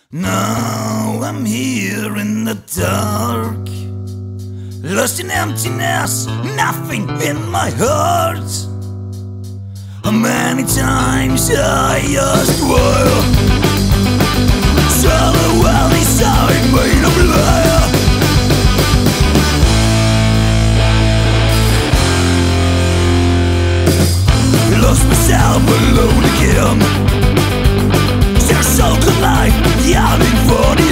Now I'm here in the dark, lost in emptiness, nothing in my heart. Many times I asked why, so the world inside made a liar. Lost myself alone again. There's so good life, yearning for the